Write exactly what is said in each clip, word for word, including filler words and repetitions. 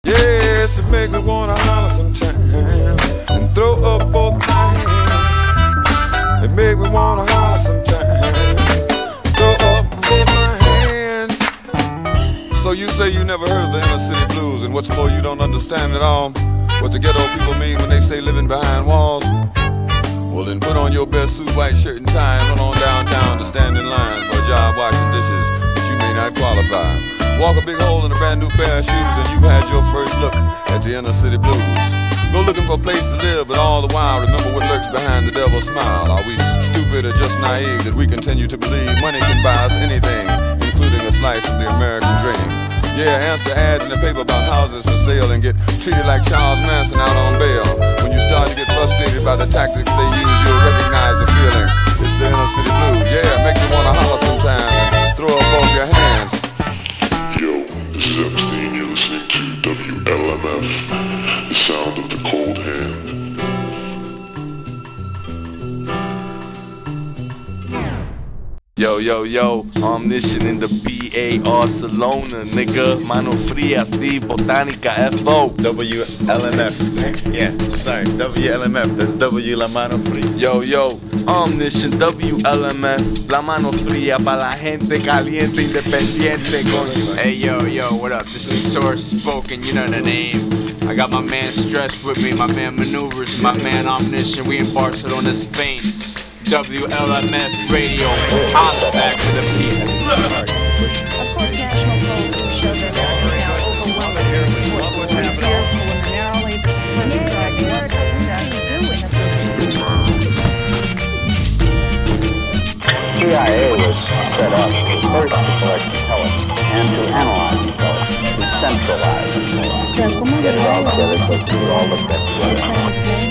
Yes, it make me wanna holler sometimes and throw up both my hands. It make me wanna holler sometimes, throw up both my hands. So you say you never heard of the inner city blues, and what's more, you don't understand at all what the ghetto people mean when they say living behind walls. Well then put on your best suit, white shirt and tie, and run on downtown to stand in line for a job washing dishes that you may not qualify. Walk a big hole in a brand new pair of shoes and you've had your first look at the inner city blues. Go looking for a place to live, but all the while remember what lurks behind the devil's smile. Are we stupid or just naive that we continue to believe money can buy us anything, including a slice of the American dream? Yeah, answer ads in the paper about houses for sale and get treated like Charles Manson out on bail. When you start to get frustrated by the tactics they use, you'll recognize the feeling. It's the inner city blues. Yeah, make you wanna holler sometimes and throw up both your hands. Yo, this is Epstein, you're listening to W L M F, the sound of the cold hand. Yo, yo, yo, Omniscient in the B A Barcelona, nigga. Mano Fria, Steve, Botanica, F O. W L M F, yeah, sorry, W L M F, that's W La Mano Fria. Yo, yo, Omniscient, W L M F, La Mano Fria, pa' la gente caliente, independiente. Hey, yo, yo, what up? This is Source Spoken, you know the name. I got my man Stress with me, my man Maneuvers, my man Omniscient. We in Barcelona, Spain. W L M F Radio, holla back to the people. Of course, national polls will show that Americans now overwhelmingly support preliminarily women's rights C I A was set up first to collect intelligence and to analyze intelligence, to centralize intelligence, get it all together so we could all look at together.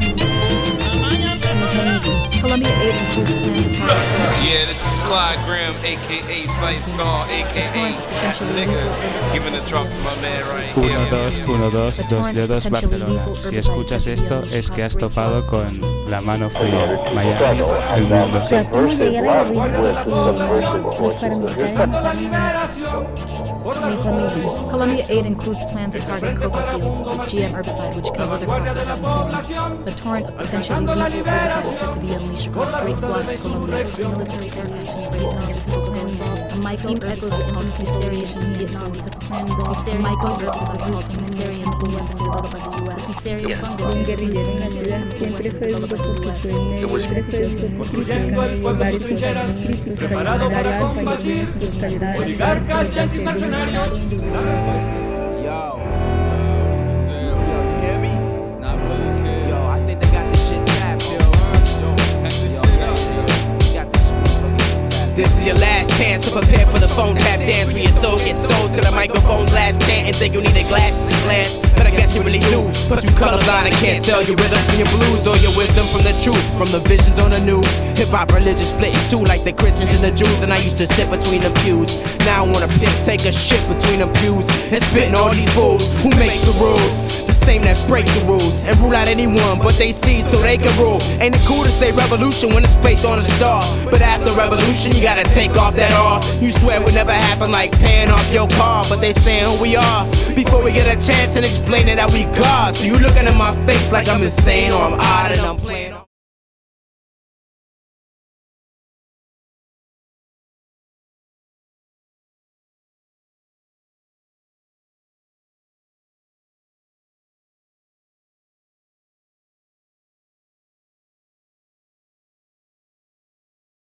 Columbia eight includes plans. Yeah, this is Clyde Graham, aka Sight Star, aka nigga, giving the drop to my man right here. uno, dos, uno, dos, dos dedos, Barcelona. Si escuchas esto, es que has topado con La Mano Fría, Miami, el mundo. O sea, ¿cómo llegar a la los paramilitares? Columbia eight includes plans to target coca fields with G M herbicide, which kills other crops at consumers. The torrent of potentially lethal herbicide is set to be unleashed across great swaths of Colombia to cut military air actions ready counters to the plan involves. A Michael echoes the infamous Fusarian in Vietnam because the plan involves Michael herbicide called Fusarian and weapon developed by the U S. Fusarian fungus is guerrillero en la ciudad siempre fue developed by the U S. It was construyendo el pueblo de sus trincheras, preparado para combatir oligarcas yanquis mercenarios. Yo, you hear me? Not really, kid. Yo, I think they got this shit tapped, yo. Yo, pack this shit up, yo. Got this motherfucking tapped. This is your last chance to prepare for the phone tap dance where your soul gets sold to the microphone's last chant and think you need a glasses to glance. But I guess you really do, but you colorblind and can't tell your rhythm from your blues or your wisdom from the truth, from the visions on the news. Hip-hop religion split in two like the Christians and the Jews, and I used to sit between the pews. Now I wanna piss, take a shit between the pews and spitting all these fools who make the rules, the same that break the rules and rule out anyone but they see so they can rule. Ain't it cool to say revolution when it's faith on a star? But after revolution you gotta take off that R. You swear it would never happen like paying off your car, but they saying who we are before we get a chance and explain it that we God. So you looking at my face like I'm insane or I'm odd and I'm playing